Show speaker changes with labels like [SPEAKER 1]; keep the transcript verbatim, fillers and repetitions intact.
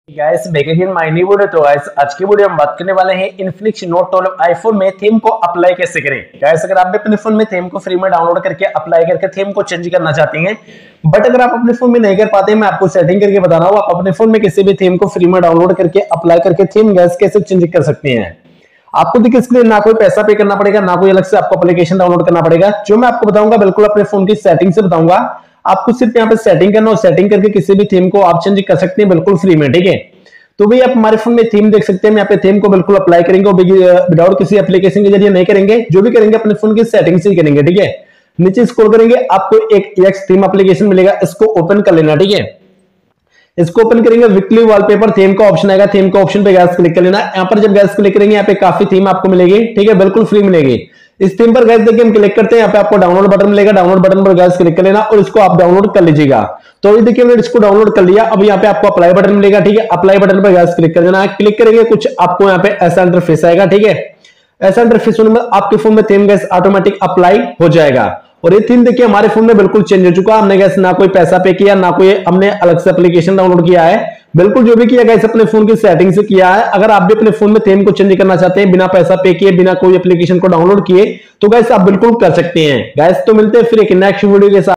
[SPEAKER 1] Guys back again my new video. तो guys आज की वीडियो हम बात करने वाले हैं इनफ्लिक्स नोट ट्वेल्व आईफोन में थीम को अप्लाई कैसे करें। गाइस अगर आप भी अपने फोन में थीम को फ्री में डाउनलोड करके अप्लाई करके थीम को चेंज करना चाहते हैं, बट अगर आप अपने फोन में नहीं कर पाते, मैं आपको सेटिंग करके बता रहा हूं, आप अपने फोन में किसी भी थीम को फ्री में डाउनलोड करके अप्लाई करके थीम गैस कैसे चेंज कर सकते हैं। आपको देखिए इसके लिए ना कोई पैसा पे करना पड़ेगा, ना कोई अलग से आपको एप्लीकेशन डाउनलोड करना पड़ेगा। जो मैं आपको बताऊंगा बिल्कुल अपने फोन की सेटिंग से बताऊंगा। आपको सिर्फ यहाँ पे सेटिंग करना और सेटिंग करके किसी भी थीम को आप चेंज कर सकते हैं बिल्कुल फ्री में, ठीक है। तो भाई आप हमारे फोन में थीम देख सकते हैं, यहाँ पे थीम को बिल्कुल अप्लाई करेंगे विदाउट किसी एप्लीकेशन के जरिए नहीं करेंगे। जो भी करेंगे अपने फोन की सेटिंग से ही करेंगे, ठीक है। नीचे स्क्रॉल करेंगे, आपको एक एक्स थीम एप्लीकेशन मिलेगा, इसको ओपन कर लेना, ठीक है। इसको ओपन करेंगे, वीकली वॉलपेपर थीम का ऑप्शन आएगा, थीम का ऑप्शन पे गैस क्लिक कर लेना। यहाँ पर जब गैस क्लिक करेंगे, यहाँ पे काफी थीम आपको मिलेगी, ठीक है, बिल्कुल फ्री मिलेगी। इस थीम पर गैस देखिए हम क्लिक करते हैं, यहाँ पे आपको डाउनलोड बटन मिलेगा, डाउनलोड बटन पर गैस क्लिक कर लेना और इसको आप डाउनलोड कर लीजिएगा। तो ये देखिए मैंने इसको डाउनलोड कर लिया। अब यहाँ पे आपको अप्लाई बटन मिलेगा, ठीक है। अप्लाई बटन पर गैस क्लिक कर देना। क्लिक करेंगे, कुछ आपको यहाँ पे ऐसा इंटरफेस आएगा, ठीक है। ऐसा इंटरफेस होने में आपके फोन में थीम गैस ऑटोमेटिक अप्लाई हो जाएगा। और ये थीम देखिए हमारे फोन में बिल्कुल चेंज हो चुका। हमने गैस ना कोई पैसा पे किया, ना कोई हमने अलग से एप्लीकेशन डाउनलोड किया है, बिल्कुल जो भी किया गैस अपने फोन की सेटिंग से किया है। अगर आप भी अपने फोन में थीम को चेंज करना चाहते हैं बिना पैसा पे किए, बिना कोई एप्लीकेशन को डाउनलोड किए, तो गैस आप बिल्कुल कर सकते हैं। गैस तो मिलते हैं फिर एक नेक्स्ट वीडियो के साथ।